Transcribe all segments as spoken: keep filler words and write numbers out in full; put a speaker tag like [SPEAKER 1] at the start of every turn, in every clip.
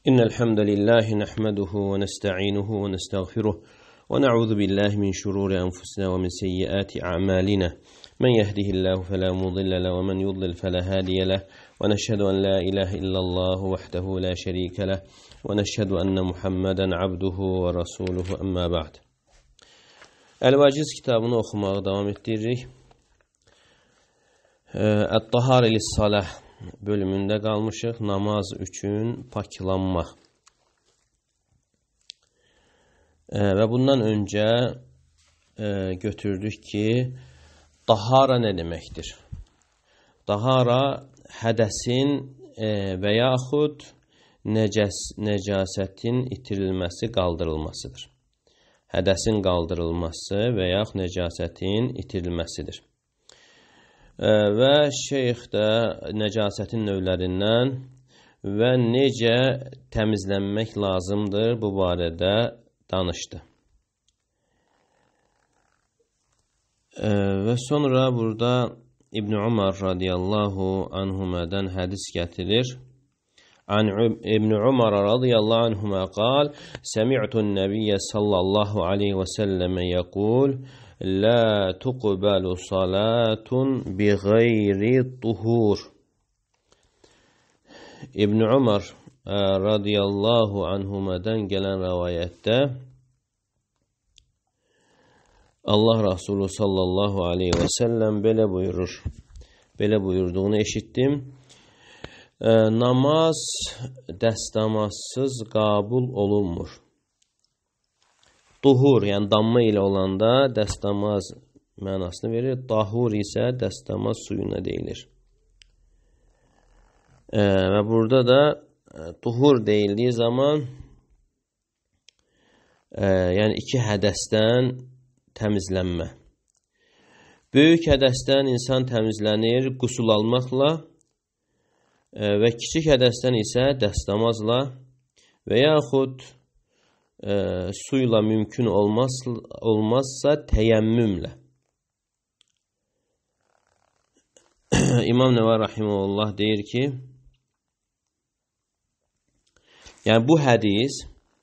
[SPEAKER 1] إن الحمد لله نحمده ونستعينه ونستغفره ونعوذ بالله من شرور أنفسنا ومن سيئات أعمالنا من يهده الله فلا مضل له ومن يضلل فلا هادي له ونشهد أن لا إله إلا الله وحده لا شريك له ونشهد أن محمدا عبده ورسوله أما بعد. El-Vaciz kitabını okumaya devam ettiririk. Ət-Tahara lis-Salah bölümündə qalmışıq. Namaz üçün paklanmaq. E, və bundan öncə e, götürdük ki, tahara nə deməkdir? Tahara hədəsin e, və yaxud nəcəs, nəcasətin itirilməsi, qaldırılmasıdır. Hədəsin qaldırılması və yaxud nəcasətin itirilməsidir. E, və şeyx də nəcasətin növlərindən və necə təmizlənmək lazımdır bu barədə danışdı. E, və sonra burada İbn Umar radiyallahu anhumadan hədis gətirir. An İbn Umar radiyallahu anhuma qal: "Semi'tu'n Nabiyyə sallallahu alayhi və sallam yəqul: La tuqbalu salatun bi ghayri tuhur." İbn Umar radiyallahu anhumadan gələn rivayətdə Allah Resulü sallallahu aleyhi və səlləm belə buyurur. Belə buyurduğunu eşitdim. E, namaz dəstəmazsız qəbul olunmur. Tuhur, yəni damma ilə olanda dəstəmaz mənasını verir. Tahur isə dəstəmaz suyuna deyilir. E, və burada da tuhur deyildiyi zaman e, yəni iki hədəsdən təmizlənmə. Böyük hədəsdən insan təmizlənir qusul almaqla e, və kiçik hədəsdən isə dəstəmazla və yaxud e, suyla mümkün olmaz, olmazsa təyəmmümlə. İmam Nəvavi rahimehullah deyir ki, yəni bu hədis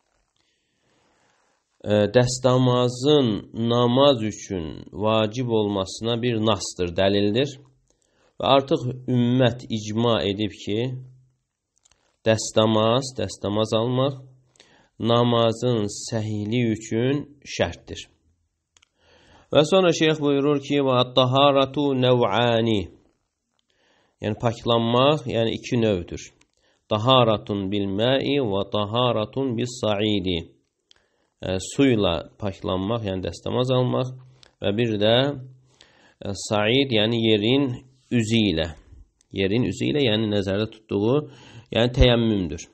[SPEAKER 1] e, dəstəmazın namaz üçün vacib olmasına bir nasdır, dəlildir. Və artıq ümmət icma edib ki, dəstəmaz, dəstəmaz almaq namazın səhihliyi üçün şərtdir. Və sonra şeyx buyurur ki, və at-taharatu nev'ani, yəni paklanmaq, yəni iki növdür. Taharatun bil-ma'i və taharatun bis-sa'idi. E, suyla paklanmaq, yəni dəstəmaz almaq və bir də e, sa'id, yəni yerin üzü ilə. Yerin üzü ilə, yəni nəzərdə tutduğu, yəni təyəmmümdür.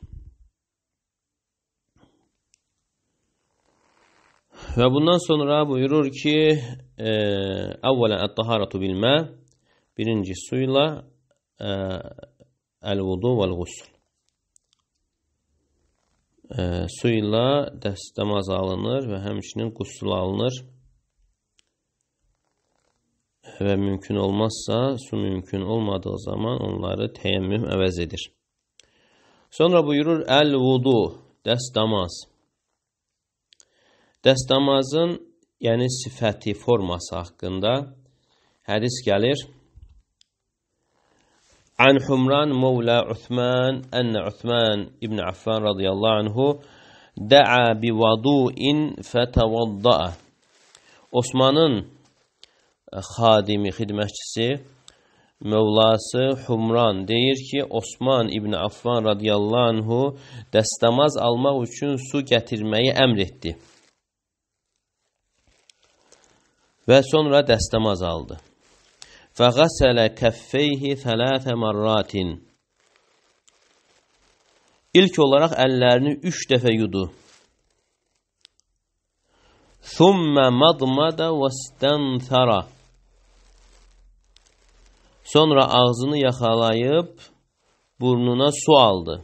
[SPEAKER 1] Və bundan sonra buyurur ki, e, əvvələn ət-taharatu bil-ma, birinci suyla e, əl-vudu vəl-ğusl. E, su ilə dəstəmaz alınır və həmçinin qusl alınır və mümkün olmazsa, su mümkün olmadığı zaman onları təyəmmüm əvəz edir. Sonra buyurur əl-vudu, dəstəmaz. Dəstəmazın, yəni sifəti, forması haqqında hədis gəlir. An Humran Mevla Uthman enne Uthman ibn Affan radıyallahu anhu da'a bi vadu'in fetevadda'a. Osman'ın xadimi, xidmətçisi, Mevlası Humran deyir ki, Osman ibn Affan radıyallahu anhu dəstəmaz almaq üçün su gətirməyi əmr etdi. Və sonra dəstəmaz aldı. فَغَسَلَ كَفَّيْهِ ثَلَاثَ مَرَّاتٍ. İlk olarak əllərini üç dəfə yudu. ثُمَّ مَضْمَدَ وَاسْتَنْثَرَ. Sonra ağzını yaxalayıb burnuna su aldı.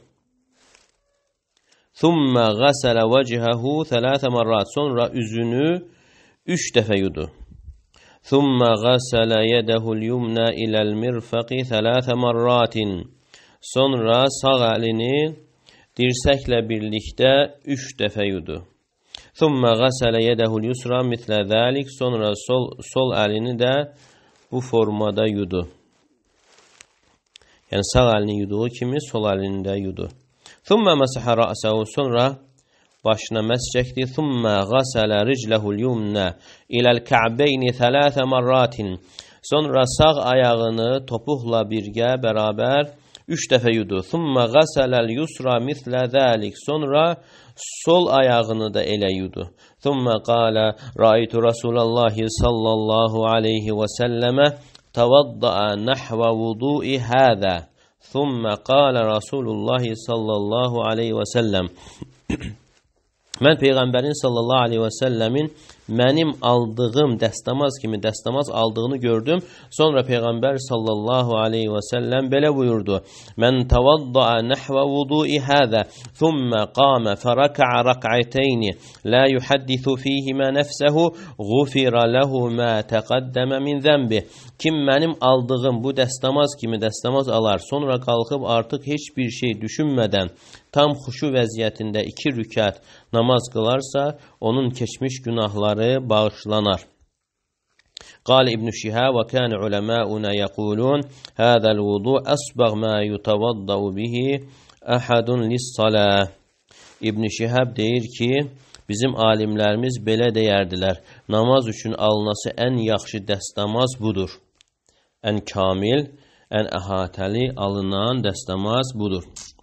[SPEAKER 1] ثُمَّ غَسَلَ وَجْهَهُ ثَلَاثَ مَرَّاتٍ. Sonra üzünü üç dəfə yudu. ثُمَّ غَسَلَ يَدَهُ الْيُمْنَى إِلَى الْمِرْفَقِ ثَلَاثَ مَرَّاتٍ. Sonra sağ əlini dirsəklə birlikdə üç dəfə yudu. Thumma ghasala yadahu al-yusra mislə zalik. Sonra sol sol əlini də bu formada yudu. Yəni sağ əlini yuduğu kimi sol əlini də yudu. Thumma masaha ra'sahu. Sonra başına məs çəkdi. Thumma ghasala rijlahu al-yumna ila al-ka'bayn thalath marratin. Sonra sağ ayağını topuqla birgə bərabər üç dəfə yudu. Thumma ghasala al-yusra mislə zalik. Sonra sol ayağını da elə yudu. Thumma qala ra'aytu Rasulullah sallallahu alayhi və səlləmə tavadda'a nahva wudu'i hada. Thumma qala Rasulullah sallallahu alayhi və səlləm. Mən Peyğəmbərin sallallahu alayhi və səlləmin mənim aldığım dəstəmaz kimi dəstəmaz aldığını gördüm. Sonra Peyğəmbər sallallahu alayhi və səlləm belə buyurdu. Mən tavadda'a nahva wudu'i hada, thumma qama faraka'a rak'atayn, la yuhaddithu fihima nafsuhu, ghufira lahu ma taqaddama min zanbi. Kim mənim aldığım bu dəstəmaz kimi dəstəmaz alar, sonra qalxıb artıq heç bir şey düşünmədən tam xuşu vəziyyətində iki rükət namaz qılarsa, onun keçmiş günahları bağışlanar. Qal İbn Şihab və kan ulema'una yaqulun hada'l wudu' asbagh ma yutawadda'u bihi ahadun lis-salah. İbn Şihab deyir ki, bizim alimlərimiz belə deyərdilər. Namaz üçün alınası ən yaxşı dəstəmaz budur. Ən kamil, ən əhatəli alınan dəstəmaz budur.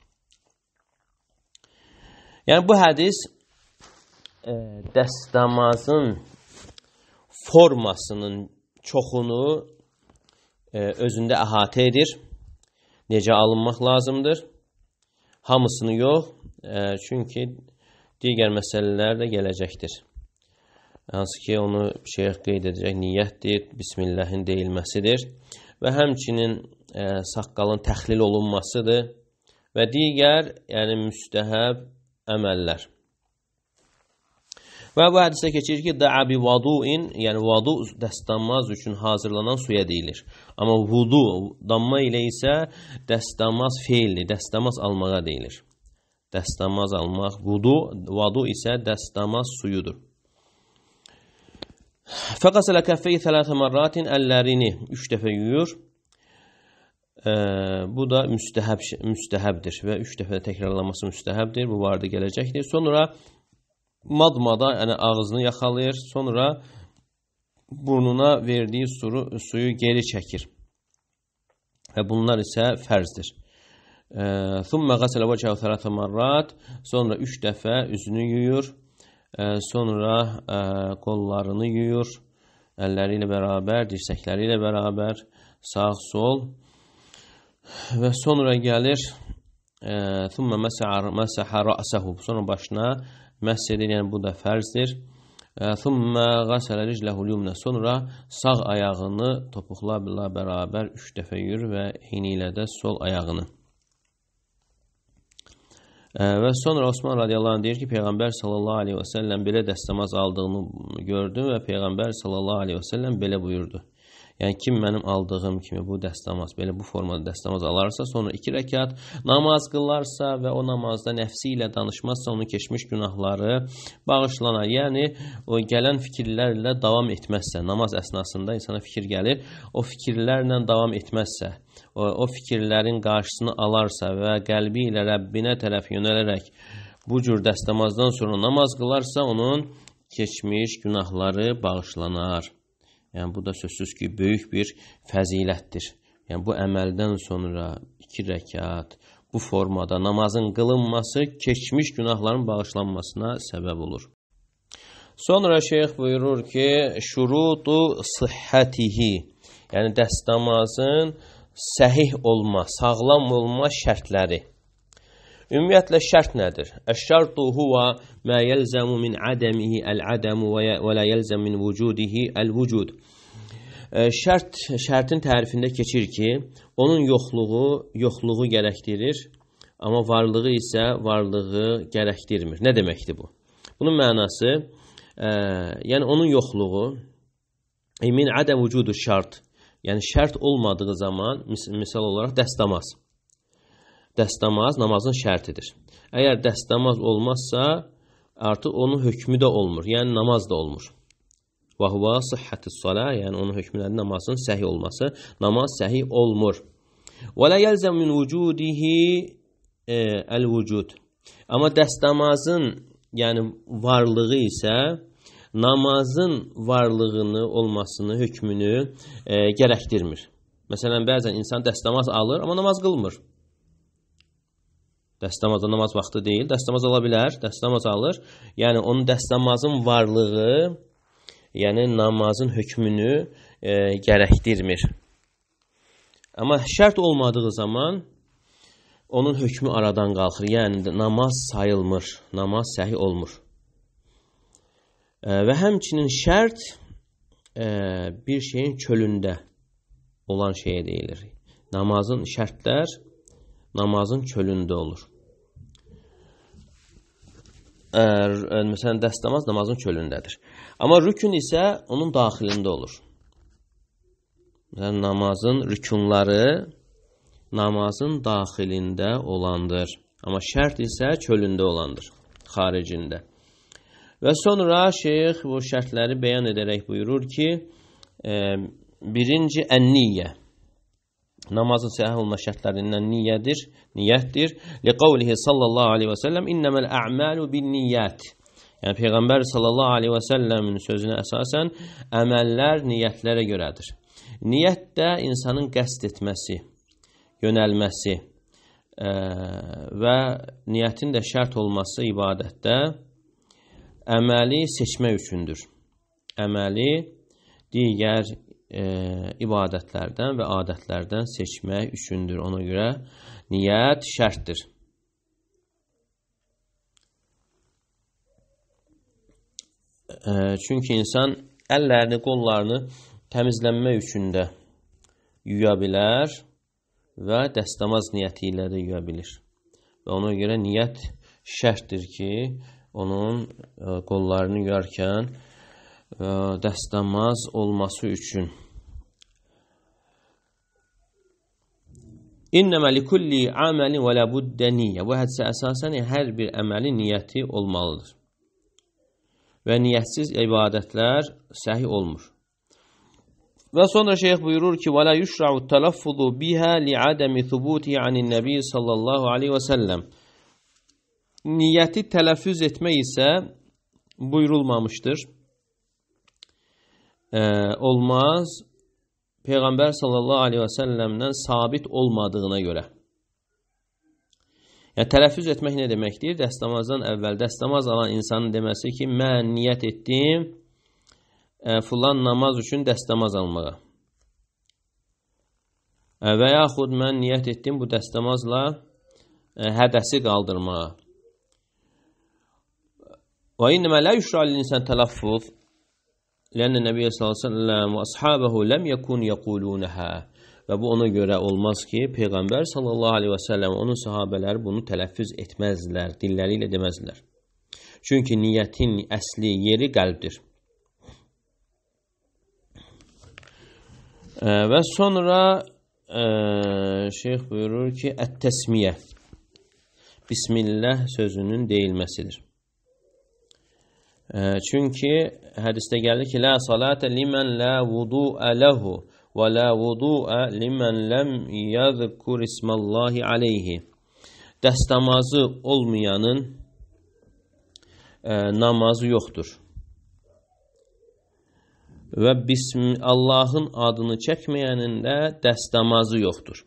[SPEAKER 1] Yəni bu hədis e, dəstəmazın formasının çoxunu e, özündə əhatə edir. Necə alınmaq lazımdır? Hamısını yox, e, çünki digər məsələlər də gələcəkdir. Hansı ki, onu şeyh qeyd edəcək, niyyətdir, Bismillahin deyilməsidir və həmçinin e, saqqalın təxlil olunmasıdır və digər, yəni müstəhəb əməllər. Və bu hədisdə keçir ki, da'a bi vadu'in, yəni vadu dəstəmaz üçün hazırlanan suya deyilir. Amma vudu, damma ilə isə dəstəmaz feilli, dəstəmaz almağa deyilir. Dəstəmaz almaq, vudu, vadu isə dəstəmaz suyudur. Fəqasələ kəffəyi thələthə marratin, əllərini üç dəfə yuyur. Ee, bu da müstəhəb, müstəhəbdir və üç dəfə təkrarlanması müstəhəbdir. Bu vardı gələcəkdir. Sonra madmada, yəni ağzını yaxalayır. Sonra burnuna verdiyi suyu, suyu geri çəkir. Və bunlar isə fərzdir. Thumma ghasala vəcəhu thalathə marrat. Sonra üç dəfə üzünü yuyur. Ee, sonra e, qollarını yuyur. Əlləri ilə bərabər, dirsəkləri ilə bərabər, sağ, sol. Və sonra gəlir thumma masaha ra'sahu, sonra başına məs edir, yəni bu da fərzdir. Thumma ghasala rijlahu al-yumna, sonra sağ ayağını topuqlarla bərabər üç dəfə yuyur və eyni ilə də sol ayağını. Və sonra Osman radiyallahu anh deyir ki, Peyğəmbər sallallahu aleyhi və səlləm belə dəstəmaz aldığını gördüm və Peyğəmbər sallallahu aleyhi və səlləm belə buyurdu. Yəni kim mənim aldığım kimi bu dəstəmaz, belə bu formada dəstəmaz alarsa, sonra iki rəkat namaz qılarsa və o namazda nəfsi ilə danışmazsa, onun keçmiş günahları bağışlanar. Yəni o gələn fikirlərlə davam etməzsə, namaz əsnasında insana fikir gəlir, o fikirlərlə davam etməzsə, o, o fikirlərin qarşısını alarsa və qəlbi ilə Rəbbinə tərəf yönələrək bu cür dəstəmazdan sonra namaz qılarsa, onun keçmiş günahları bağışlanar. Yəni, bu da sözsüz ki, böyük bir fəzilətdir. Yəni, bu əməldən sonra iki rəkat, bu formada namazın qılınması keçmiş günahların bağışlanmasına səbəb olur. Sonra şeyx buyurur ki, şurutu sıhhətihi, yəni dəstəmazın səhih olma, sağlam olma şərtləri. Ümumiyyətlə şərt nədir? Əş-şərtu huva mə yəlzəmu min ədəmihi əl-ədəmu və lə yəlzəm min vücudihi əl-vücud. Şərt, şərtin tərifində keçir ki, onun yoxluğu, yoxluğu gərəkdirir, amma varlığı isə varlığı gərəkdirmir. Nə deməkdir bu? Bunun mənası, ə, yəni onun yoxluğu, min ədəm vücudu şərt, yəni şərt olmadığı zaman, mis misal olaraq dəstəmaz. dəstəmaz namazın şərtidir. Əgər dəstəmaz olmazsa, artıq onun hökmü də olmur, yəni namaz da olmur. Və huva sihhatus salah, yəni onun hökmləri namazın səhih olması, namaz səhih olmur. Və la yəlzəm min vücudihi el-vücud. Amma dəstəmazın, yəni varlığı isə namazın varlığını, olmasını, hökmünü e, gərəkdirmir. Məsələn, bəzən insan dəstəmaz alır, amma namaz qılmır. Dəstəmazda namaz vaxtı deyil, dəstəmaz ala bilər, dəstəmaz alır. Yəni, onun dəstəmazın varlığı, yəni namazın hökmünü e, gərəkdirmir. Amma şərt olmadığı zaman onun hökmü aradan qalxır. Yəni, namaz sayılmır, namaz səhih olmur. E, və həmçinin şərt e, bir şeyin çölündə olan şeyə deyilir. Namazın şərtlər namazın çölündə olur. Ə, məsələn, dəstəmaz namazın çölündədir. Amma rükün isə onun daxilində olur. Yəni, namazın rükunları namazın daxilində olandır. Amma şərt isə çölündə olandır, xaricində. Və sonra şeyx bu şərtləri bəyan edərək buyurur ki, e, birinci ən-niyyə. Namazın səhih olma şərtlərindən niyyədir, niyyətdir. Liqavlihi sallallahu aleyhi və səlləm innəməl a'malu bin niyyət. Yəni Peyğəmbər sallallahu aleyhi və səlləmin sözünə əsasən əməllər niyyətlərə görədir. Niyyət də insanın qəsd etməsi, yönəlməsi ə, və niyyətin də şərt olması ibadətdə əməli seçmək üçündür. Əməli digər e, ibadətlərdən və adətlərdən seçmək üçündür. Ona görə niyyət şərtdir. E, çünki insan əllərini, qollarını təmizlənmək üçün də yuya bilər və dəstəmaz niyyəti ilə də yuya bilir. Və ona görə niyyət şərtdir ki, onun e, qollarını yuyarkən e, dəstəmaz olması üçün. İnnəmə likulli aməlin və ləbuddə niyyə. Bu hədisə əsasən hər bir əməli niyyəti olmalıdır. Və niyyətsiz ibadətlər səhih olmur. Və sonra şeyx buyurur ki, وَلَا يُشْرَعُ التَّلَفُّضُ بِهَا لِعَدَمِ ثُبُوتِهِ عَنِ النَّبِيِّ sallallahu aleyhi və səlləm. Niyyəti tələffüz etmək isə buyurulmamışdır. Ee, olmaz. Peyğəmbər sallallahu aleyhi və səlləmdən sabit olmadığına görə. Yəni, tələffüz etmək nə deməkdir? Dəstəmazdan əvvəl dəstəmaz alan insanın deməsi ki, mən niyyət etdim e, filan namaz üçün dəstəmaz almağa. E, və yaxud mən niyyət etdim bu dəstəmazla e, hədəsi qaldırmağa. Və innəmə lə yüşra l-insan tələffuz Lənə Nəbiyyə sallallahu aleyhi və səlləm və əshabəhu ləm yəkun yəqulunəhə. Və bu ona görə olmaz ki, Peyğəmbər sallallahu aleyhi və səlləm onun sahabələri bunu tələffüz etməzlər, dilləri ilə deməzlər. Çünki niyyətin əsli yeri qəlbdir. E, və sonra e, şeyx buyurur ki, ət-təsmiyyə Bismillah sözünün deyilməsidir. Çünki hədisdə gəlir ki, la salata limen la vudu'a lahu və la vudu'a limen lem yadhkur ismallahi aleyhi. Dəstəmazı olmayanın e, namazı yoxdur. Və bism Allahın adını çəkməyənin də dəstəmazı yoxdur.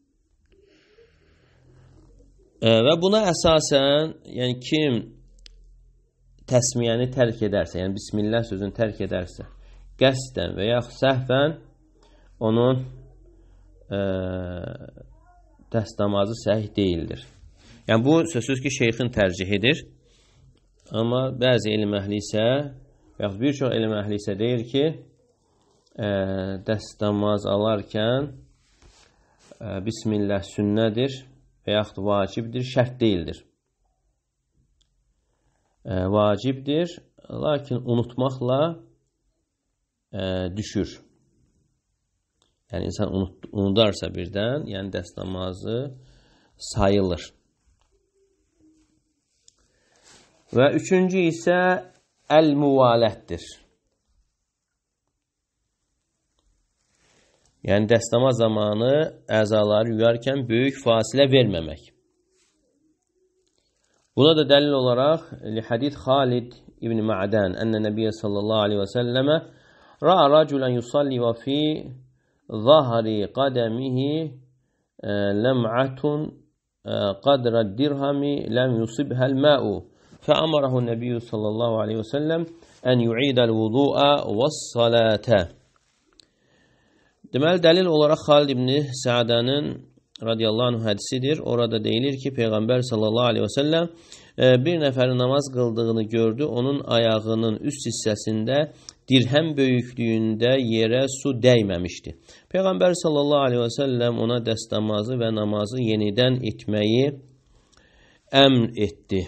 [SPEAKER 1] E, və buna əsasən, yəni kim təsmiyəni tərk edərsə, yəni Bismillah sözünü tərk edərsə, qəsdən və yaxud səhvən onun e, dəstəmazı səhih deyildir. Yəni bu sözsüz ki, şeyxin tərcihidir. Amma bəzi elm əhli isə, yaxud bir çox elm əhli isə deyir ki, e, dəstəmaz alarkən e, Bismillah sünnədir və yaxud vacibdir, şərt deyildir. E, vacibdir, lakin unutmaqla e, düşür. Yəni, insan unut, unudarsa birdən, yəni dəstəmazı sayılır. Və üçüncü isə əl-muvalətdir. Yəni, dəstəmaz zamanı əzaları yuyarkən böyük fasilə verməmək. Buna da dəlil olaraq hadis Xalid ibn Ma'dan ənə Nəbiyyə sallallahu aleyhi və səlləmə ra'a raculən yusalli və fi zahri qadəmihi ləm'atun qadra dirhami ləm yusibhəl mə'u fəəmarahu Nəbiyyə sallallahu aleyhi və səlləm ən yu'idəl vudu'a və salətə. Deməli, dəlil olaraq Xalid ibn Səadənin radiyallahu anh hədisidir. Orada deyilir ki, Peyğəmbər sallallahu aleyhi və səlləm bir nəfərin namaz qıldığını gördü. Onun ayağının üst hissəsində dirhəm böyüklüyündə yerə su dəyməmişdi. Peyğəmbər sallallahu aleyhi və səlləm ona dəstəmazı və namazı yenidən etməyi əmr etdi.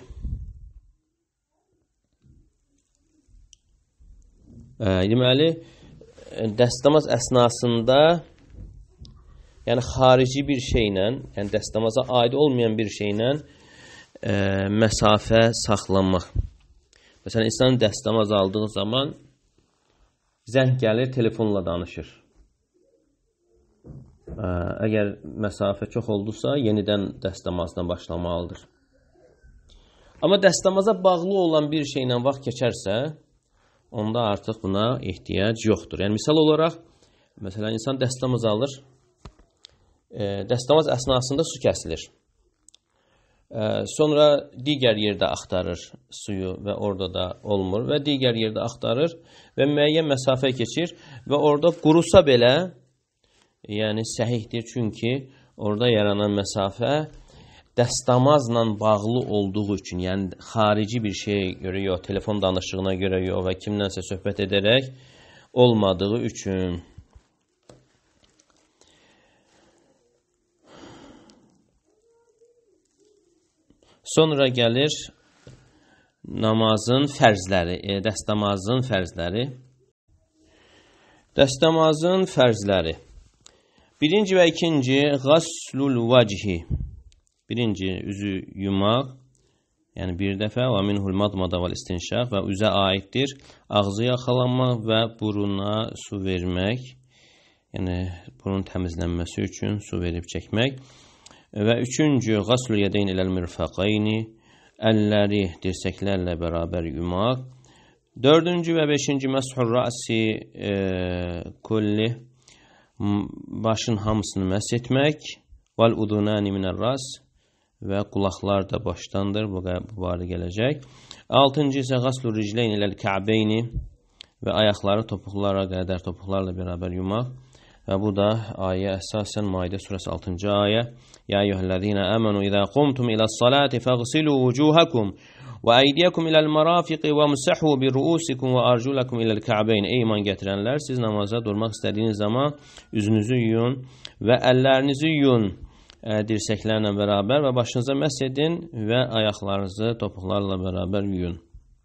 [SPEAKER 1] Deməli, dəstəmaz əsnasında, yəni xarici bir şeylə, yəni dəstəmaza aid olmayan bir şeylə e, məsafə saxlanmaq. Məsələn, insan dəstəmaz aldığı zaman zəng gəlir, telefonla danışır. E, əgər məsafə çox oldusa, yenidən dəstəmazdan başlamalıdır. Amma dəstəmaza bağlı olan bir şeylə vaxt keçərsə, onda artıq buna ehtiyac yoxdur. Yəni, misal olaraq, məsələn, insan dəstəmaz alır, e, dəstəmaz əsnasında su kəsilir. E, sonra digər yerdə axtarır suyu və orada da olmur və digər yerdə axtarır və müəyyən məsafə keçir və orada qurusa belə, yəni səhihdir, çünki orada yaranan məsafə dəstəmazla bağlı olduğu üçün, yəni xarici bir şeyə görə yox, telefon danışığına görə yox və kimdənsə söhbət edərək olmadığı üçün. Sonra gəlir namazın fərzləri, e, dəstəmazın fərzləri. Dəstəmazın fərzləri. Birinci və ikinci, qaslul vəcihi. Birinci, üzü yumaq, yəni bir dəfə və minhul madmada vəl istinşaq və üzə aiddir. Ağzı yaxalanmaq və buruna su vermək, yəni burun təmizlənməsi üçün su verib çəkmək. Və üçüncü, qaslul yədeyn iləl mirfəqayni, əlləri dirsəklərlə bərabər yumaq. Dördüncü və beşinci, məshur rəsi e, kulli, başın hamısını məs etmək. Vəl udunani minər ras, və qulaqlar da başdandır, bu barədə gələcək. Altıncı isə qaslur ricleyn iləl kə'beyni və ayaqları topuqlara qədər topuqlarla bərabər yumaq. Və bu da ayə əsasən Maidə surəsi altıncı ayə. Ya eyyuhəl-ləzīnə əmənu izə qumtum iləs-salati fəğsilu vucuhakum və əydiyakum iləl marafiqi və musəhu bi ruusikum və arjulakum iləl kə'beyn. Ey iman gətirənlər, siz namaza durmaq istədiyiniz zaman üzünüzü yuyun və əllərinizi yuyun dirsəklərlə bərabər və başınıza məs edin və ayaqlarınızı topuqlarla bərabər yuyun.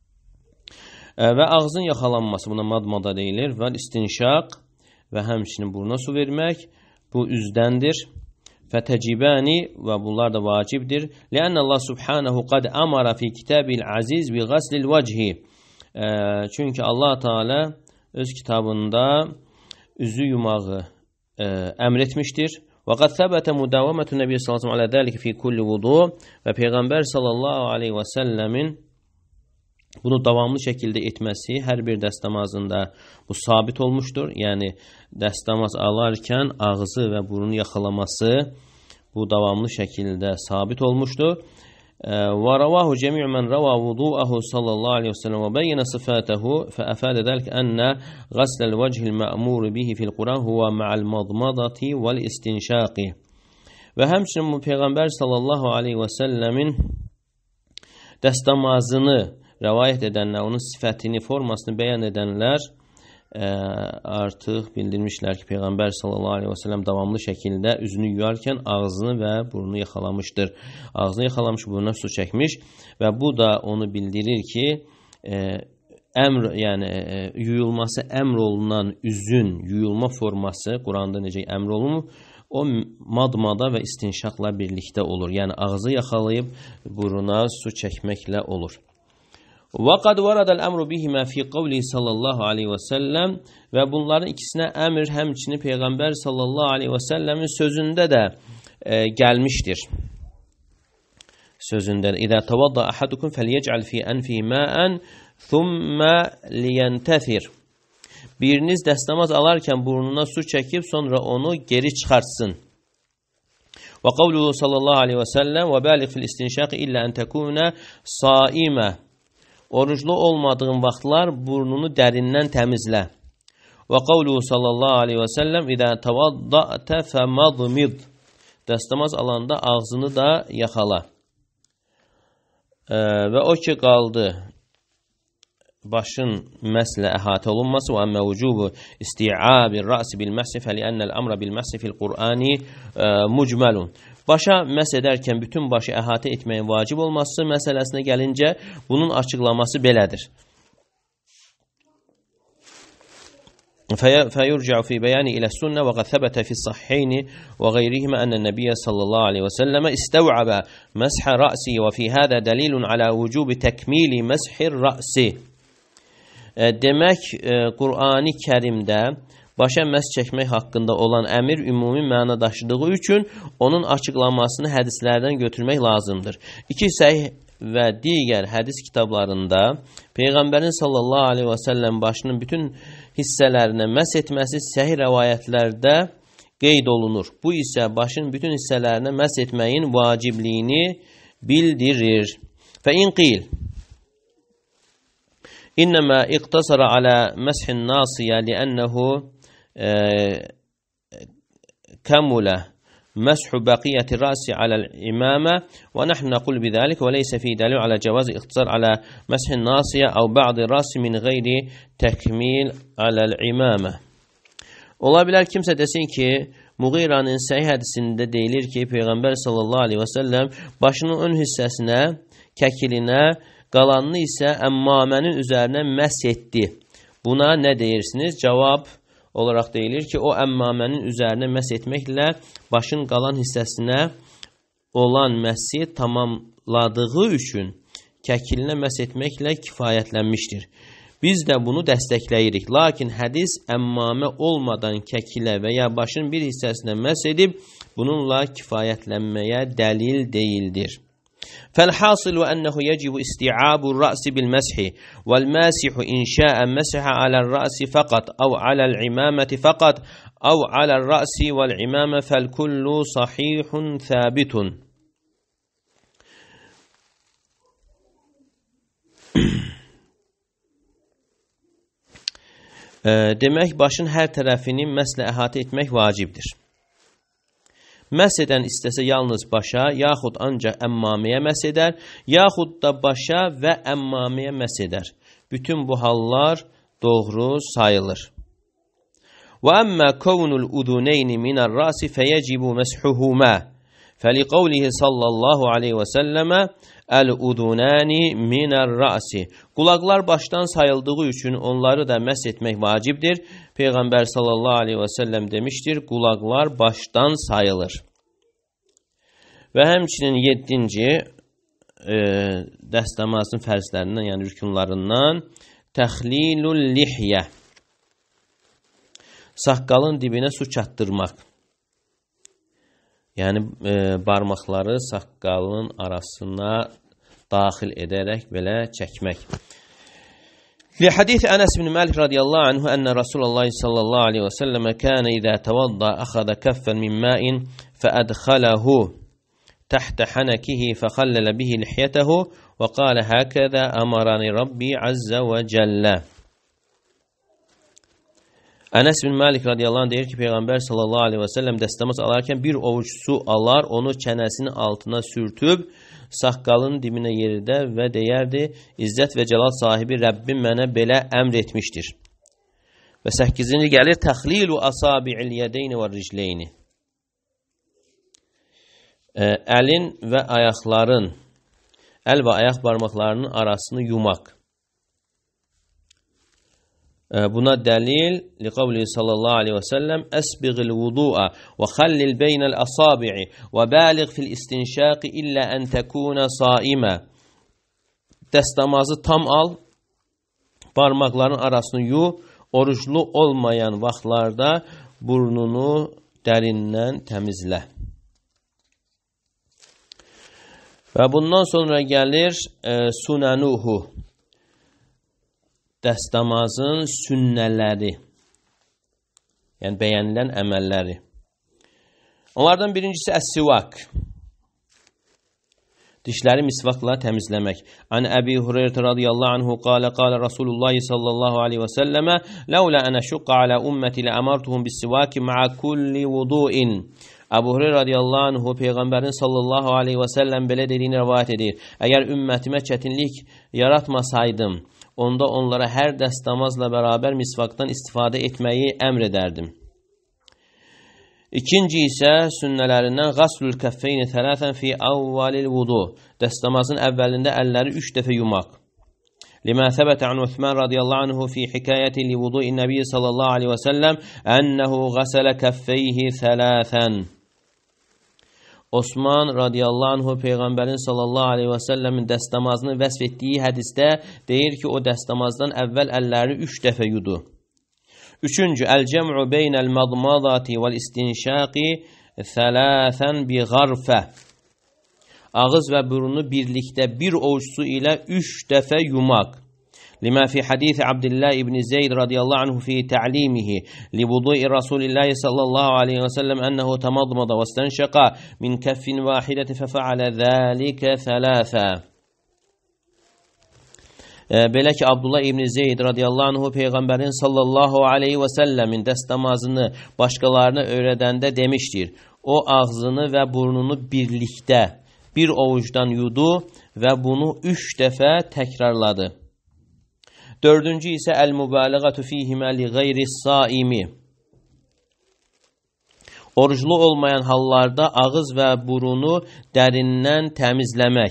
[SPEAKER 1] Və ağzın yaxalanması, buna madmada deyilir və istinşaq və həmçinin buruna su vermək, bu üzdəndir. Fətəcibəni və bunlar da vacibdir. Ləənnə Allah subhanahu qad amara fi kitabil aziz bi qaslil vəchi. Çünki Allah Teala öz kitabında üzü yumağı əmr etmişdir. Və qad səbətə müdavamətü Nəbiyyə sallallahu aleyhi və səlləm alə dəlik fi kulli vudu və Peyğəmbər sallallahu aleyhi və səlləmin bunu davamlı şəkildə etməsi hər bir dəstəmazında bu sabit olmuşdur. Yəni, dəstəmaz alarkən ağzı və burunu yaxalaması bu davamlı şəkildə sabit olmuşdur. Və ravahu cəmi'u mən rava vudu'ahu sallallahu aleyhi və səlləm və bəyyənə sıfətəhu fəəfədə dəlik ənə qasləl vəchil mə'muru bihi fil Quran huvə mə'al madmadati vəl istinşaqi. Və həmçinin Peyğəmbər sallallahu aleyhi və səlləmin dəstəmazını rəvayət edənlər, onun sifətini, formasını bəyan edənlər ə, artıq bildirmişlər ki, Peyğəmbər sallallahu aleyhi və səlləm davamlı şəkildə üzünü yuyarkən ağzını və burnunu yaxalamışdır. Ağzını yaxalamış, burnuna su çəkmiş və bu da onu bildirir ki, ə, əmr, yəni ə, yuyulması əmr olunan üzün yuyulma forması Quranda necə əmr olunur, o madmada və istinşaqla birlikdə olur. Yəni ağzı yaxalayıb buruna su çəkməklə olur. وَقَدْ وَرَدَ الْأَمْرُ بِهِمَا فِي قَوْلِهِ sallallahu aleyhi və səlləm və bunların ikisinə əmr həmçinin Peyğəmbər sallallahu aleyhi və səlləmin sözündə də e, gəlmişdir. Sözündə İzə təvadda ahadukum fəliyec'al fi anfihi ma'an thumma liyentasir. Biriniz dəstəmaz alarkən burnuna su çəkib sonra onu geri çıxartsın. Və qavluhu sallallahu aleyhi və səlləm və bəliq fil istinşaq illə ən təkuna saimə. Oruclu olmadığın vaxtlar burnunu dərindən təmizlə. Və qavluhu sallallahu aleyhi və səlləm İzə təvadda'tə fəmadmid. Dəstəmaz alanda ağzını da yaxala. Ee, və o ki qaldı başın məslə əhatə olunması və əmmə vücubu isti'abi rəsi bil məhsi fəliənnəl əmrə bil məhsi fil Qur'ani mucməlun. Başa məs edərkən bütün başı əhatə etməyin vacib olması məsələsinə gəlincə bunun açıqlaması belədir. فيرجع في بيان إلى السنة وقد ثبت في الصحيحين وغيرهما أن النبي صلى الله عليه وسلم استوعب مسح رأسه وفي هذا دليل على وجوب تكميل مسح الرأس. Demək, Qur'an-ı Kərimdə başa məs çəkmək haqqında olan əmir ümumi məna daşıdığı üçün onun açıqlamasını hədislərdən götürmək lazımdır. İki səhih və digər hədis kitablarında Peyğəmbərin sallallahu aleyhi və səlləm başının bütün hissələrinə məs etməsi səhih rəvayətlərdə qeyd olunur. Bu isə başın bütün hissələrinə məs etməyin vacibliyini bildirir. Fəin qil İnnəmə iqtasara alə məshin nasiyə liənnəhu kəmulə məshu bəqiyyəti rəsi aləl imamə və nəhnu nəqul bidəlik və leysə fi dəlil alə cəvazı iqtasar alə məshin nasiyə əv bə'di rəsi min qeyri təkmil aləl imamə. Ola bilər kimsə desin ki, Muğiranın səhih hədisində deyilir ki, Peyğəmbər sallallahu aleyhi və səlləm başının ön hissəsinə, kəkilinə, qalanını isə əmmamənin üzərinə məs etdi. Buna nə deyirsiniz? Cavab olaraq deyilir ki, o əmmamənin üzərinə məs etməklə başın qalan hissəsinə olan məsi tamamladığı üçün kəkilinə məs etməklə kifayətlənmişdir. Biz də bunu dəstəkləyirik. Lakin hədis əmmamə olmadan kəkilə və ya başın bir hissəsinə məs edib bununla kifayətlənməyə dəlil deyildir. فالحاصل أنه يجب استيعاب الرأس بالمسح والماسح إن شاء مسح على الرأس فقط أو على العمامة فقط أو على الرأس والعمامة فالكل صحيح ثابت. Demək, başın hər tərəfini məslə əhatə etmək vacibdir. Məs edən istəsə yalnız başa, yaxud ancaq əmmaməyə məs edər, yaxud da başa və əmmaməyə məs edər. Bütün bu hallar doğru sayılır. Və əmmə kavnul uduneyni minər rasi fəyəcibu məshuhumə fəliqavlihi sallallahu aleyhi və səlləmə əl-udunani minər rasi. Qulaqlar başdan sayıldığı üçün onları da məs etmək vacibdir. Peyğəmbər sallallahu aleyhi və səlləm demişdir, qulaqlar başdan sayılır. Və həmçinin yeddinci e, dəstəmazın fərzlərindən, yəni rükunlarından təxlilul lihyə. Saqqalın dibinə su çatdırmaq. Yəni e, barmaqları saqqalın arasına daxil edərək belə çəkmək. لحديث أنس بن مالك رضي الله عنه أن رسول الله صلى الله عليه وسلم كان إذا توضأ أخذ كفا من ماء فأدخله تحت حنكه فخلل به لحيته وقال هكذا أمرني ربي عز وجل. Ənes bin Malik radiyallahu anh deyir ki, Peyğəmbər sallallahu aleyhi və səlləm dəstəmaz alarkən bir ovuc su alar, onu çənəsinin altına sürtüb, saqqalının dibinə yeridər və deyərdi, İzzət və Cəlal sahibi Rəbbim mənə belə əmr etmişdir. Və səkkizinci gəlir, təxlilu asabi'il yədeyni və ricleyni. Əlin və ayaqların, əl və ayaq barmaqlarının arasını yumaq. Buna dəlil liqavli sallallahu aleyhi və səlləm əsbiğil vudu'a və xallil beynəl asabi'i və bəliq fil istinşaqi illə ən təkuna saimə. Dəstəmazı tam al, parmaqların arasını yu, oruclu olmayan vaxtlarda burnunu dərindən təmizlə. Və bundan sonra gəlir e, sunanuhu. Dəstəmazın sünnələri, yəni bəyənilən əməlləri. Onlardan birincisi əs-sivak, dişləri misvakla təmizləmək. An Əbi Hüreyrə radiyallahu anhu qalə, qalə Rasulullah sallallahu aleyhi və səlləmə, ləulə ənə şuqqa alə ümməti lə əmartuhum bis-sivaki ma'a kulli vudu'in. Əbu Hüreyrə radiyallahu anhu Peyğəmbərin sallallahu aleyhi və səlləm belə dediyini rivayət edir. Əgər ümmətimə çətinlik yaratmasaydım, onda onlara hər dəstəmazla bərabər misvakdan istifadə etməyi əmr edərdim. İkinci isə sünnələrindən qaslül kəffeyni thələthən fi avvalil vudu. Dəstəmazın əvvəlində əlləri üç dəfə yumaq. Limə səbətə an Uthman radiyallahu anhu fi hikayəti li vudu'i nəbiyyə sallallahu aleyhi və səlləm ənəhu qasələ kəffeyhi thələthən. Osman radiyallahu anhu Peyğəmbərin sallallahu aleyhi və səlləmin dəstəmazını vəsf etdiyi hədisdə deyir ki, o dəstəmazdan əvvəl əlləri üç dəfə yudu. Üçüncü, əl-cəm'u beynəl madmadati vəl-istinşaqi thələthən bi qarfə. Ağız və burnu birlikdə bir ovuc su ilə üç dəfə yumaq. Lima fi hadisi Abdullah ibn Zeyd radiyallahu anhu fi ta'limihi li vudu'i Rasulillah sallallahu aleyhi və səlləm ennehu tamadmada və stenşaqa min keffin vahideti fefa'ale zâlike thəlâfə. Belə ki, Abdullah ibn Zeyd radiyallahu anhu Peyğəmbərin sallallahu aleyhi və səlləmin dəstəmazını başqalarına öyrədəndə demişdir. O ağzını və burnunu birlikdə bir ovucdan yudu və bunu üç dəfə təkrarladı. Dördüncü isə əl-mübaliğatu fihimə li qeyris-saimi. Oruclu olmayan hallarda ağız və burunu dərindən təmizləmək.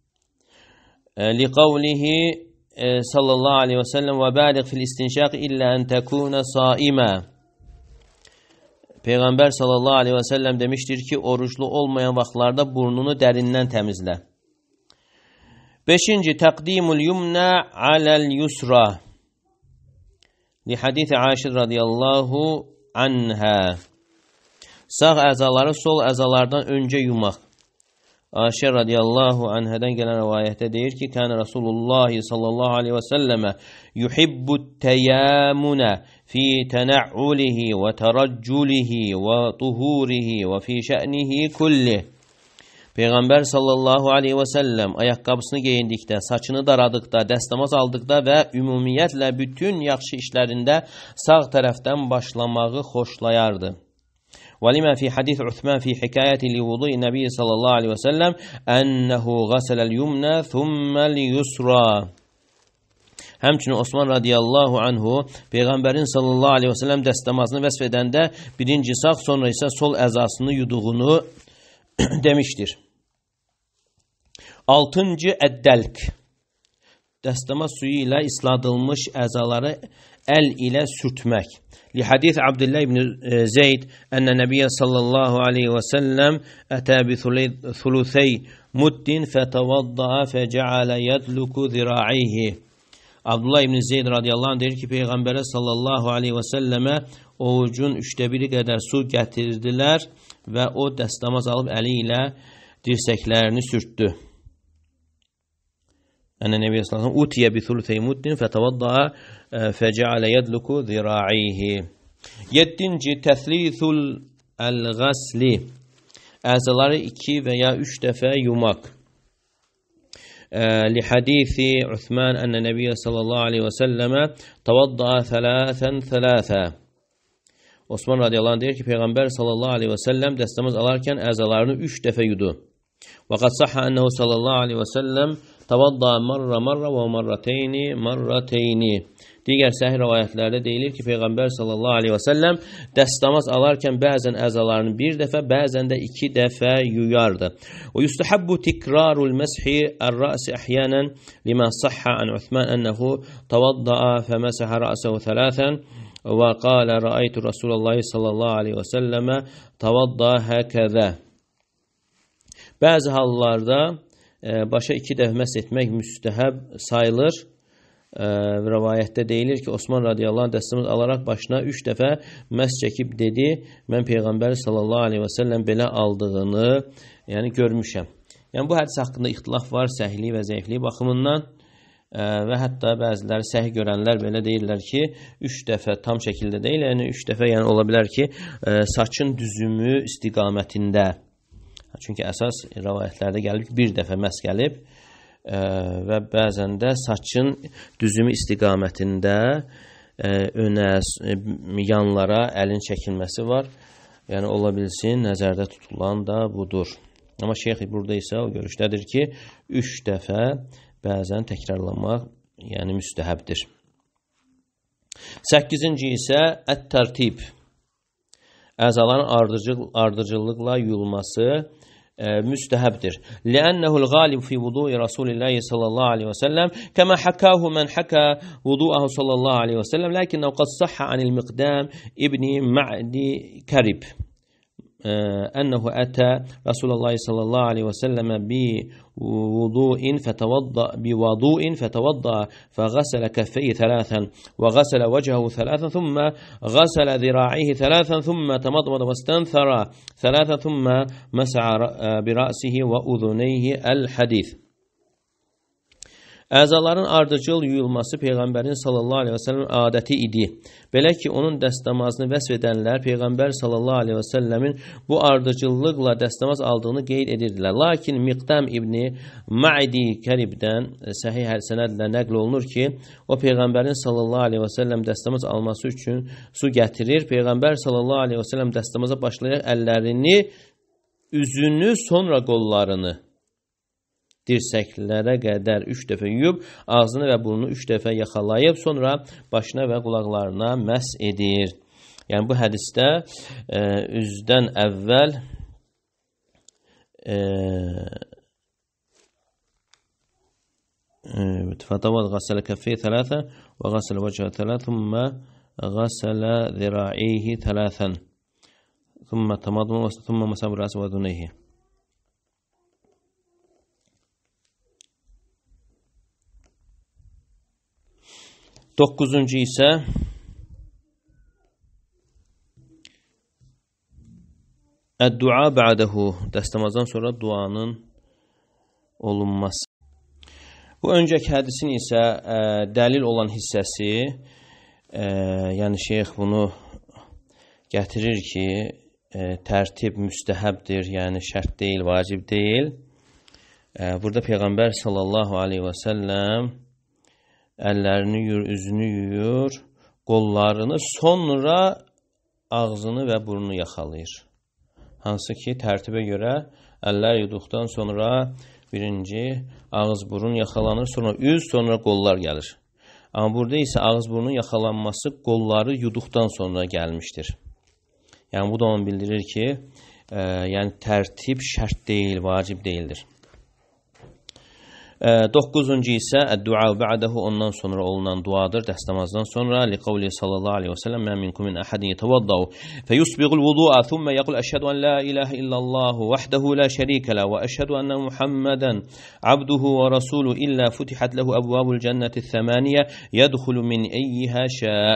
[SPEAKER 1] Li qavlihi sallallahu aleyhi və səlləm və bəliq fil istinşaq illə ən təkuna saimə. Peyğəmbər sallallahu aleyhi və səlləm demişdir ki, oruclu olmayan vaxtlarda burnunu dərindən təmizlə. Beşinci, təqdimul yumna aləl yusra. Li hadisi Aişə radiyallahu anhə. Sağ əzaları sol əzalardan öncə yumaq. Aişə radiyallahu anhədən gələn rivayətdə deyir ki, kənə Rasulullah sallallahu aleyhi və səlləmə yuhibbut təyəmunə fi tənə'ulihi və tərəcculihi və tuhurihi və fi şə'nihi kullih. Peyğəmbər sallallahu aleyhi və səlləm ayaqqabısını geyindikdə, saçını daradıqda, dəstəmaz aldıqda və ümumiyyətlə bütün yaxşı işlərində sağ tərəfdən başlamağı xoşlayardı. Və limə fi hadis Uthman fi hikayəti li vudu'i nəbiyyə sallallahu aleyhi və səlləm ənəhu qasələl yumnə thumməl yusra. Həmçinin Osman radiyallahu anhu Peyğəmbərin sallallahu aleyhi və səlləm dəstəmazını vəsf edəndə birinci sağ, sonra isə sol əzasını yuduğunu demişdir. Altıncı, əddəlk. Dəstəmaz suyu ilə isladılmış əzaları əl ilə sürtmək. Li hadis Abdullah ibn Zeyd ənə nəbiyyə sallallahu aleyhi və səlləm ətə bi thuluthey muddin fətəvadda'a fəcəalə yədluku zira'eyhi. Abdullah ibn Zeyd radiyallahu anh deyir ki, Peyğəmbərə sallallahu aleyhi və səlləmə ovucun üçdə biri qədər su gətirdilər və o dəstəmaz alıb əli ilə dirsəklərini sürtdü. Ənə Nəbiyyə sallallahu aleyhi və səlləm utiyə bi thuluthey muddin fətəvadda'a fəcəalə yədluku zira'eyhi. Yeddinci, təslithul əl-qəsli. Əzaları iki və ya üç dəfə yumaq. Li hadisi Uthman ənə Nəbiyyə sallallahu aleyhi və səlləmə təvadda'a thələthən thələthə. Osman radiyallahu anh deyir ki, Peyğəmbər sallallahu aleyhi və səlləm dəstəmaz alarkən əzalarını üç dəfə yudu. Və qad sahha ənəhu sallallahu aleyhi və səlləm Tavadda marra marra və marrateyni marrateyni. Digər səhih rivayətlərdə deyilir ki, Peyğəmbər sallallahu aleyhi və səlləm dəstəmaz alarkən bəzən əzalarını bir dəfə, bəzən də iki dəfə yuyardı. Və yustahabbu tikrarul məshi ər-rəsi əhyənən limə səhhə an Uthman ənəhu tavadda'a fəməsəhə rəsəhu thələtən və qalə rəaytu Rasulullah sallallahu aleyhi və səlləmə tavadda həkəzə. Bəzi hallarda başa iki dəfə məsh etmək müstəhəb sayılır. Rivayətdə deyilir ki, Osman radiyallahu anh dəstəmaz alaraq başına üç dəfə məsh çəkib dedi, mən Peyğəmbər sallallahu aleyhi və səlləm belə aldığını yəni görmüşəm. Yəni bu hədis haqqında ixtilaf var səhihliyi və zəifliyi baxımından və hətta bəziləri səhih görənlər belə deyirlər ki, üç dəfə tam şəkildə deyil, yəni üç dəfə yəni ola bilər ki, saçın düzümü istiqamətində. Çünki əsas rivayətlərdə gəlib ki, bir dəfə məsh gəlib və bəzən də saçın düzümü istiqamətində önə, yanlara əlin çəkilməsi var. Yəni ola bilsin, nəzərdə tutulan da budur. Amma şeyx burada isə o görüşdədir ki, üç dəfə bəzən təkrarlamaq yəni müstəhəbdir. Səkkizinci isə ət-tərtib. Əzaların ardıcıllıqla yuyulması müstəhəbdir. Ləənnəhul qalib fi vudu'i Rasulillahi sallallahu aleyhi və səlləm kəmə həkəhu mən həkə vudu'ahu sallallahu aleyhi və səlləm ləkinnəhu qad səhhə anil miqdam ibni Ma'di Kərib أنه أتى رسول الله صلى الله عليه وسلم بوضوء فتوضأ بوضوء فتوضأ فغسل كفيه ثلاثا وغسل وجهه ثلاثا ثم غسل ذراعيه ثلاثا ثم تمضمض واستنثر ثلاثا ثم مسح برأسه وأذنيه الحديث. Əzaların ardıcıl yuyulması Peyğəmbərin sallallahu aleyhi və səlləm adəti idi. Belə ki, onun dəstəmazını vəsf edənlər Peyğəmbər sallallahu aleyhi və səlləmin bu ardıcıllıqla dəstəmaz aldığını qeyd edirdilər. Lakin Miqdam İbni Ma'di Kəribdən səhih sənədlə nəql olunur ki, o Peyğəmbərin sallallahu aleyhi və səlləm dəstəmaz alması üçün su gətirir. Peyğəmbər sallallahu aleyhi və səlləm dəstəmaza başlayır, əllərini, üzünü, sonra qollarını dirsəklərə qədər üç dəfə yuyub, ağzını və burnunu üç dəfə yaxalayıb, sonra başına və qulaqlarına məsh edir. Yəni bu hədisdə e, üzdən əvvəl fətavad qəsələ kəffiyi thələtə və qəsələ vəcəhə thələt thümmə qəsələ ziraihi thələthən thümmə tamadmə və thümmə məsəb rəsi və düneyhi. Doqquzuncu isə əd-dua ba'dahu, dəstəmazdan sonra duanın olunması. Bu öncəki hədisin isə ə, dəlil olan hissəsi, ə, yəni şeyx bunu gətirir ki, ə, tərtib müstəhəbdir, yəni şərt deyil, vacib deyil. Ə, burada Peyğəmbər sallallahu aleyhi və səlləm əllərini yuyur, üzünü yuyur, qollarını, sonra ağzını və burnunu yaxalayır. Hansı ki, tərtibə görə əllər yuduqdan sonra birinci ağız, burun yaxalanır, sonra üz, sonra qollar gəlir. Amma burada isə ağız, burnun yaxalanması qolları yuduqdan sonra gəlmişdir. Yəni, bu da onu bildirir ki, e, yəni tərtib şərt deyil, vacib deyildir. Doqquzuncu isə əd-dua ba'dahu, ondan sonra olunan duadır, dəstəmazdan sonra. Liqavli sallallahu aleyhi və səlləm, mə minkum min əhədin yetəvaddau fəyusbiqul vudu'a thumma yaqul əşhədu an la ilahe illallahu vahdehu la şərikə lə və əşhədu ənə Muhammədən abduhu və rasuluhu illə futihət ləhu əbvabul cənnəti thəmaniyyə yədxulu min eyyihə şəə.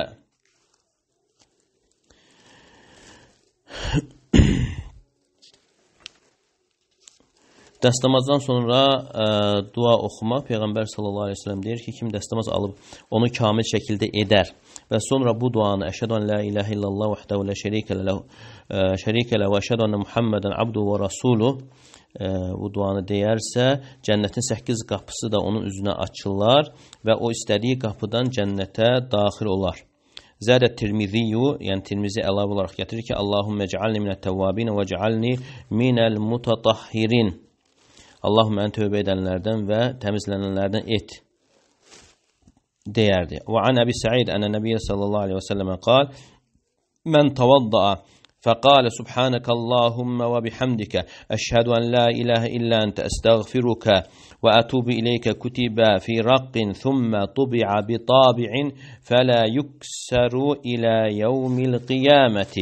[SPEAKER 1] Dəstəmazdan sonra ə, dua oxumaq, Peyğəmbər sallallahu aleyhi ve sellem deyir ki, kim dəstəmaz alıb onu kamil şəkildə edər və sonra bu duanı əşhədu an la ilahe illallah vahdehu la şərikə lə şərikə lə və əşhədu ənə Muhammədən abduhu və rasuluhu bu duanı deyərsə, cənnətin səkkiz qapısı da onun üzünə açılar və o istədiyi qapıdan cənnətə daxil olar. Zədə Tirmiziyyu, yəni Tirmizi əlavə olaraq gətirir ki, Allahümmə cəalni minət təvvabin və cəalni minəl mutatahhirin. Allahım mən tövbə edənlərdən və təmizlənənlərdən et deyərdi. Və an Əbi Səid ənə Nəbiyyə sallallahu aleyhi və səlləmə qal, mən tavadda'a فقال سبحانك اللهم وبحمدك أشهد أن لا إله إلا أنت أستغفرك وأتوب إليك كتب في رق ثم طبع بطابع فلا يكسر إلى يوم القيامة.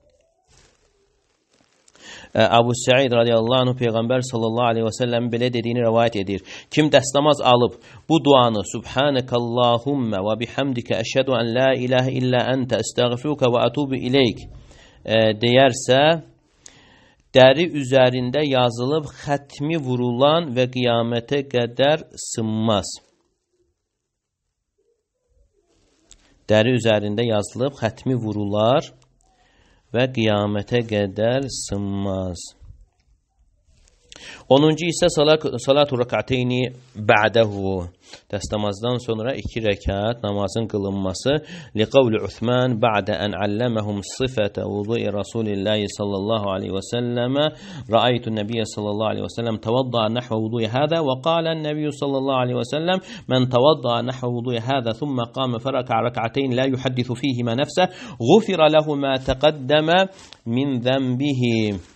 [SPEAKER 1] Əbu Səid radiyallahu anh Peyğəmbər sallallahu aleyhi və səlləm belə dediyini rəvayət edir. Kim dəstəmaz alıb bu duanı Subhanəkəllahumma və bihamdikə əşhədu ən la ilahə illə əntə əstəğfiruka və ətubu ileyk deyərsə, dəri üzərində yazılıb xətmi vurulan və qiyamətə qədər sınmaz. Dəri üzərində yazılıb xətmi vurular və qiyamətə qədər sınmaz. onuncu isə salatu rəkateyni ba'dəhu. Dəstəmazdan sonra iki rəkat namazın qılınması. Liqavli Uthman ba'də ən allamahum sifətə vudu'i Rasulillahi sallallahu aleyhi və səlləmə rəaytu nəbiyyə sallallahu aleyhi və səlləm tavadda nəhvə vudu'i hədə və qalən nəbiyyü sallallahu aleyhi və səlləm mən tavadda nəhvə vudu'i hədə thumma qamə fərəkə rəkateyni la yuhaddithu fihimə nəfsəğufirə ləhu mə təqəddəmə min zəmbihi.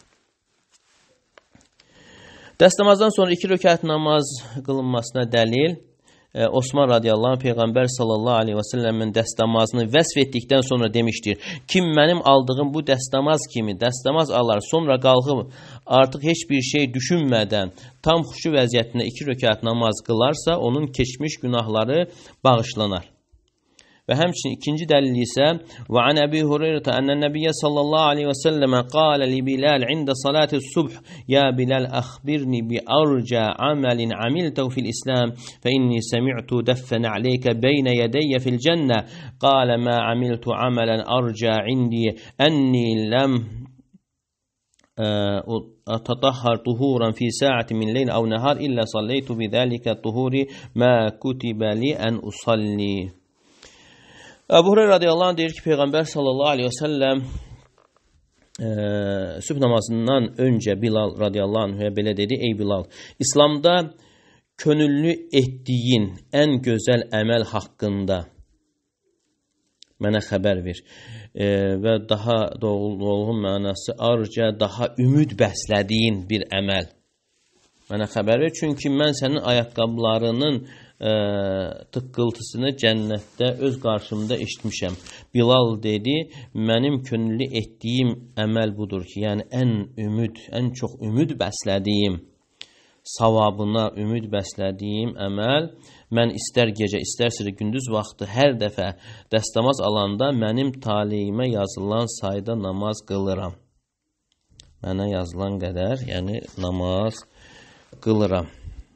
[SPEAKER 1] Dəstəmazdan sonra iki rükət namaz qılınmasına dəlil e, Osman radiyallahu anh Peyğəmbər sallallahu aleyhi və səlləmin dəstəmazını vəsf etdikdən sonra demişdir. Kim mənim aldığım bu dəstəmaz kimi dəstəmaz alar, sonra qalxıb artıq heç bir şey düşünmədən tam xuşu vəziyyətində iki rükət namaz qılarsa, onun keçmiş günahları bağışlanar. Və həmçinin ikinci dəlil isə və an Əbi Hüreyrətə ənnən Nəbiyyə sallallahu aleyhi və səlləmə qalə li Bilal ində salati subh ya Bilal əxbirni bi arca amalin amiltəhu fil İslam fə inni səmi'tu dəffən aleykə beynə yədəyyə fil cənnə qalə mə amiltu amalən arca indi ənni ləm أتطهر طهورا في ساعة من ليل أو نهار إلا صليت بذلك الطهور ما كتب لي أن أصلي. Əbu Hüreyrə radiyallahu anh deyir ki, Peyğəmbər sallallahu aleyhi və səlləm e, sübh namazından öncə Bilal radiyallahu anhə belə dedi, ey Bilal, İslamda könüllü etdiyin ən gözəl əməl haqqında mənə xəbər ver. E, və daha doğru mənası arca, daha ümid bəslədiyin bir əməl mənə xəbər ver. Çünki mən sənin ayaqqabılarının Ə, tıqqıltısını cənnətdə öz qarşımda eşitmişəm. Bilal dedi, mənim könüllü etdiyim əməl budur ki, yəni ən ümid, ən çox ümid bəslədiyim, savabına ümid bəslədiyim əməl, mən istər gecə, istərsə gündüz vaxtı hər dəfə dəstəmaz alanda mənim taleyimə yazılan sayda namaz qılıram. Mənə yazılan qədər, yəni namaz qılıram.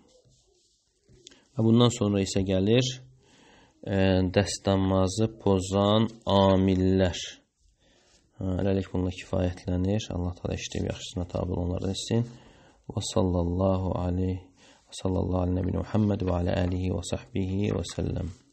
[SPEAKER 1] Bundan sonra isə gəlir e, dəstəmazı pozan amillər. Hələlik bununla kifayətlənir. Allah təala işləyib yaxşısına tabi onlardan etsin. Və sallallahu aleyhi və sallallahu aleyhi və Muhammed və alə alihi və sahbihi və səlləm.